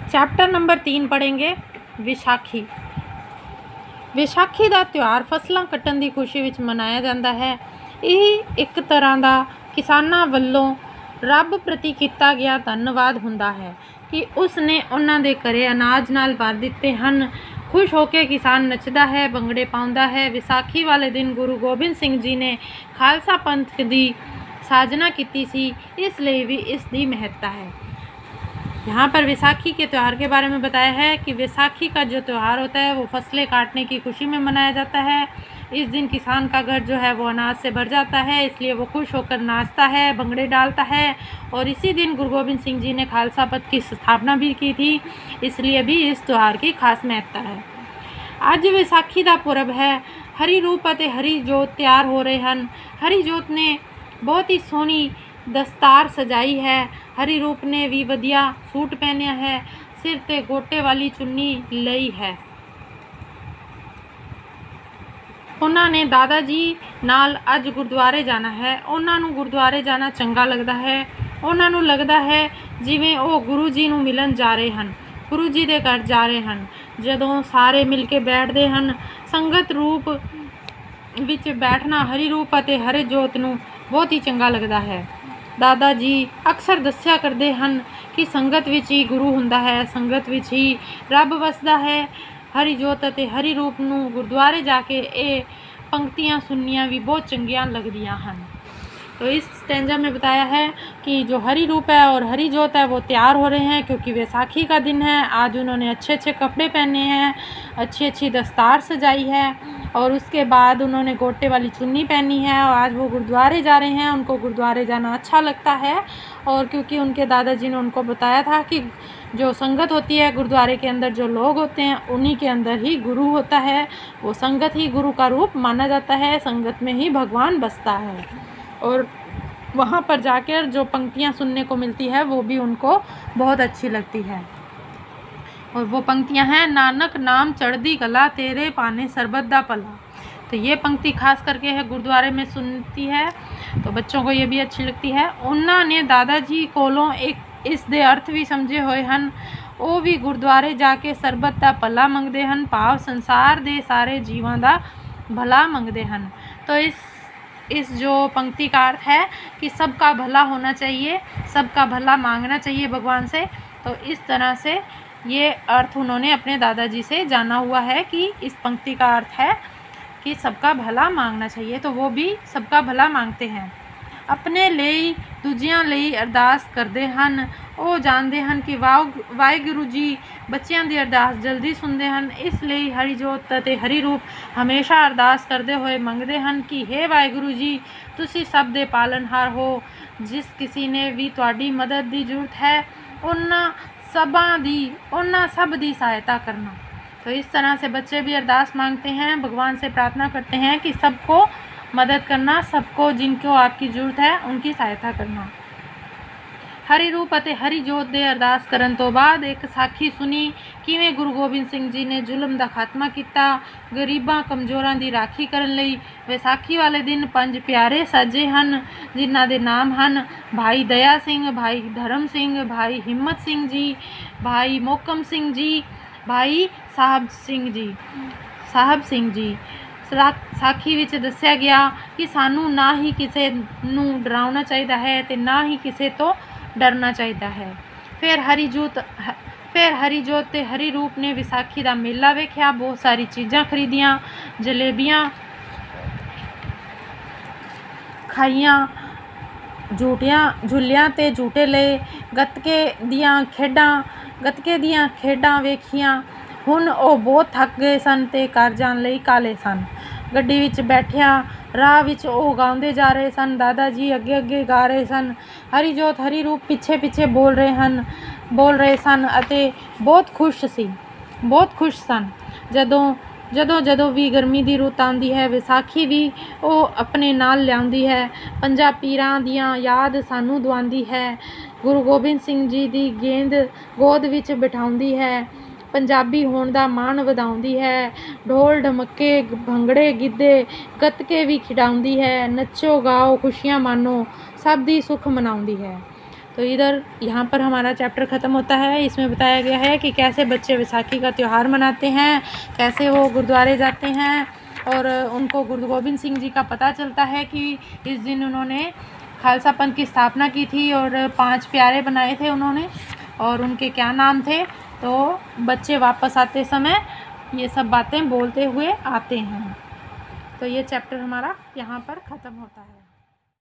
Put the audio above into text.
Chapter number 3 पढ़ेंगे विसाखी। विसाखी का त्यौहार फसलों कट्टण की खुशी विच मनाया जाता है। यह एक तरह का किसानों वालों रब प्रति किया गया धन्यवाद हुंदा है कि उसने उन्हां दे घरे अनाज नाल भर दिते हैं। खुश होकर किसान नचदा है, भंगड़े पाउंदा है। विसाखी वाले दिन गुरु गोबिंद सिंह जी ने खालसा पंथ की साजना की सी, इसलिए भी इसकी महत्ता है। यहाँ पर विसाखी के त्यौहार के बारे में बताया है कि विसाखी का जो त्यौहार होता है वो फसलें काटने की खुशी में मनाया जाता है। इस दिन किसान का घर जो है वो अनाज से भर जाता है, इसलिए वो खुश होकर नाचता है, भंगड़े डालता है। और इसी दिन गुरु गोबिंद सिंह जी ने खालसा पंथ की स्थापना भी की थी, इसलिए भी इस त्यौहार की खास महत्ता है। आज विसाखी का पुरब है। हरी रूप ਅਤੇ हरी जोत तैयार हो रहे हैं। हरी जोत ने बहुत ही सोहनी दस्तार सजाई है। हरी रूप ने भी वधिया सूट पहनिया है, सिर ते गोटे वाली चुन्नी लई है। उन्होंने दादा जी नाल अज गुरुद्वारे जाना है। उन्होंने गुरुद्वारे जाना चंगा लगता है। उन्होंने लगता है जिवें वो गुरु जी नूं मिलन जा रहे हैं, गुरु जी दे घर जा रहे हैं। जदों सारे मिल के बैठते हैं, संगत रूप विच बैठना हरी रूप ਅਤੇ हरे जोत नूं बहुत ही चंगा लगता है। दादा जी अक्सर दस्या करते हैं कि संगत विच ही गुरु हुंदा है, संगत विच ही रब वसदा है। हरी जोत ਅਤੇ हरी रूप नूं गुरुद्वारे जाके ये पंक्तियां सुननियां भी बहुत चंगियां लगदियां हैं। तो इस स्टैंजा में बताया है कि जो हरी रूप है और हरी जोत है वो तैयार हो रहे हैं, क्योंकि वैसाखी का दिन है। आज उन्होंने अच्छे अच्छे कपड़े पहने हैं, अच्छी अच्छी दस्तार सजाई है और उसके बाद उन्होंने गोटे वाली चुन्नी पहनी है और आज वो गुरुद्वारे जा रहे हैं। उनको गुरुद्वारे जाना अच्छा लगता है और क्योंकि उनके दादाजी ने उनको बताया था कि जो संगत होती है गुरुद्वारे के अंदर, जो लोग होते हैं उन्हीं के अंदर ही गुरु होता है। वो संगत ही गुरु का रूप माना जाता है, संगत में ही भगवान बसता है। और वहाँ पर जाकर जो पंक्तियाँ सुनने को मिलती है वो भी उनको बहुत अच्छी लगती है। और वो पंक्तियाँ हैं, नानक नाम चढ़दी कला तेरे पाने सरबत दा भला। तो ये पंक्ति खास करके है गुरुद्वारे में सुनती है, तो बच्चों को ये भी अच्छी लगती है। उन्होंने दादाजी कोलों एक इस दे अर्थ भी समझे हुए हैं। वो भी गुरुद्वारे जाके सरबत दा भला मंगते हैं, भाव संसार दे सारे जीवां दा भला मंगते हैं। तो इस जो पंक्ति का अर्थ है कि सबका भला होना चाहिए, सबका भला मांगना चाहिए भगवान से। तो इस तरह से ये अर्थ उन्होंने अपने दादाजी से जाना हुआ है कि इस पंक्ति का अर्थ है कि सबका भला मांगना चाहिए। तो वो भी सबका भला मांगते हैं। अपने ਲਈ ਦੂਜਿਆਂ ਲਈ ਅਰਦਾਸ ਕਰਦੇ ਹਨ। ਉਹ ਜਾਣਦੇ ਹਨ ਕਿ ਵਾਹਿਗੁਰੂ ਜੀ ਬੱਚਿਆਂ ਦੀ ਅਰਦਾਸ ਜਲਦੀ ਸੁਣਦੇ ਹਨ। ਇਸ ਲਈ ਹਰੀ ਜੋਤ ਅਤੇ ਹਰੀ ਰੂਪ ਹਮੇਸ਼ਾ ਅਰਦਾਸ ਕਰਦੇ ਹੋਏ ਮੰਗਦੇ ਹਨ ਕਿ हे ਵਾਹਿਗੁਰੂ ਜੀ, ਤੁਸੀਂ ਸਭ ਦੇ ਪਾਲਣਹਾਰ ਹੋ। ਜਿਸ ਕਿਸੇ ਨੇ ਵੀ ਤੁਹਾਡੀ ਮਦਦ ਦੀ ਜ਼ਰੂਰਤ ਹੈ ਉਹਨਾਂ सब दी सहायता करना। तो इस तरह से बच्चे भी अरदास मांगते हैं, भगवान से प्रार्थना करते हैं कि सबको मदद करना, सबको जिनको आपकी ज़रूरत है उनकी सहायता करना। हरी रूप ਅਤੇ हरी जोत ਦੇ अरदास ਕਰਨ ਤੋਂ ਬਾਅਦ ਇੱਕ ਸਾਖੀ ਸੁਣੀ ਕਿਵੇਂ ਗੁਰੂ ਗੋਬਿੰਦ ਸਿੰਘ ਜੀ ਨੇ ਜ਼ੁਲਮ ਦਾ ਖਾਤਮਾ ਕੀਤਾ, ਗਰੀਬਾਂ ਕਮਜ਼ੋਰਾਂ ਦੀ ਰਾਖੀ ਕਰਨ ਲਈ। ਵਿਸਾਖੀ ਵਾਲੇ ਦਿਨ 5 ਪਿਆਰੇ ਸਾਜੇ ਹਨ, ਜਿਨ੍ਹਾਂ ਦੇ ਨਾਮ ਹਨ ਭਾਈ ਦਇਆ ਸਿੰਘ, ਭਾਈ ਧਰਮ ਸਿੰਘ, ਭਾਈ ਹਿੰਮਤ ਸਿੰਘ ਜੀ, ਭਾਈ ਮੋਕਮ ਸਿੰਘ ਜੀ, ਭਾਈ ਸਾਹਿਬ ਸਿੰਘ ਜੀ। ਸਾਖੀ ਵਿੱਚ ਦੱਸਿਆ ਗਿਆ ਕਿ ਸਾਨੂੰ ਨਾ ਹੀ ਕਿਸੇ ਨੂੰ ਡਰਾਉਣਾ ਚਾਹੀਦਾ ਹੈ ਤੇ ਨਾ ਹੀ ਕਿਸੇ ਤੋਂ डरना चाहिए है। फिर हरी जोत ते हरी रूप ने विसाखी का मेला वेख्या, बहुत सारी चीज़ां खरीदियां, जलेबियां खाइयां, झूलियां ते झूटे ले, गतके दियां खेडां वेखियां। हुण वो बहुत थक गए सन ते घर जाण लई काले सन। गड्डी विच बैठिया राह विच वो गाउंदे जा रहे सन। दादा जी अगे अगे गा रहे सन, हरी जोत हरी रूप पिछे पिछे बोल रहे सन अते बहुत खुश सन। जदों भी गर्मी की रुत आती है, विसाखी भी वो अपने नाल लियाउंदी है। पंजां पीरां दियां याद सानू दवांदी है, गुरु गोबिंद सिंह जी की गोद विच बिठाउंदी है, पंजाबी होने का माण वधाउंदी है, ढोल ढमके भंगड़े गिद्धे गतके भी खिडाउंदी है। नचो गाओ खुशियां मानो, सब दी सुख मनाउंदी है। तो इधर यहाँ पर हमारा चैप्टर ख़त्म होता है। इसमें बताया गया है कि कैसे बच्चे बैसाखी का त्यौहार मनाते हैं, कैसे वो गुरुद्वारे जाते हैं और उनको गुरु गोबिंद सिंह जी का पता चलता है कि इस दिन उन्होंने खालसा पंथ की स्थापना की थी और 5 प्यारे बनाए थे उन्होंने, और उनके क्या नाम थे। तो बच्चे वापस आते समय ये सब बातें बोलते हुए आते हैं। तो ये चैप्टर हमारा यहाँ पर ख़त्म होता है।